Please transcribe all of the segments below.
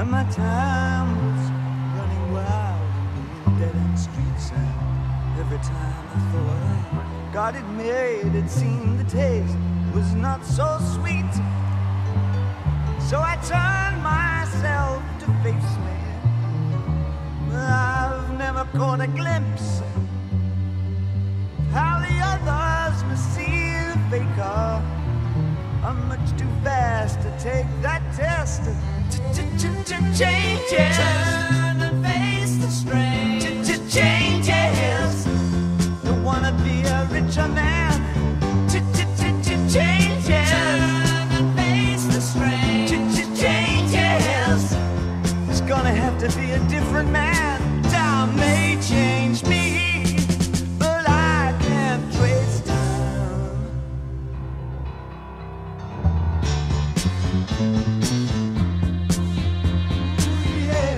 and my time was running wild in dead-end streets. And every time I thought I got it made, it seemed the taste was not so sweet. So I turned myself to face me, but I've never caught a glimpse of how the others must see the faker. I'm much too fast to take that test. Changes. Turn and face the strange. Changes. Don't wanna be a richer man. Changes. Turn and face the strange. Changes. It's gonna have to be a different man. Time may change me, but I can't trace time. Yeah.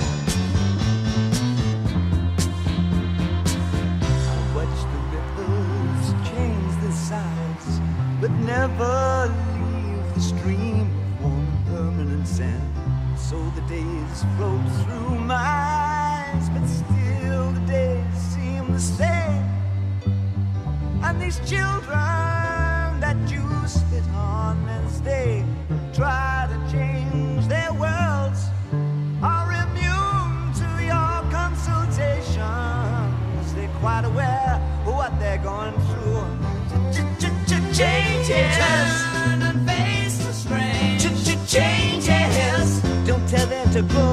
I watch the ripples change their sides, but never leave the stream of warm permanent sand. So the days float through my eyes, but still the days seem the same. And these children that you spit on as they try to change their worlds are immune to your consultations. They're quite aware of what they're going through. Changes. Turn and face the strange. Changes. Don't tell them to go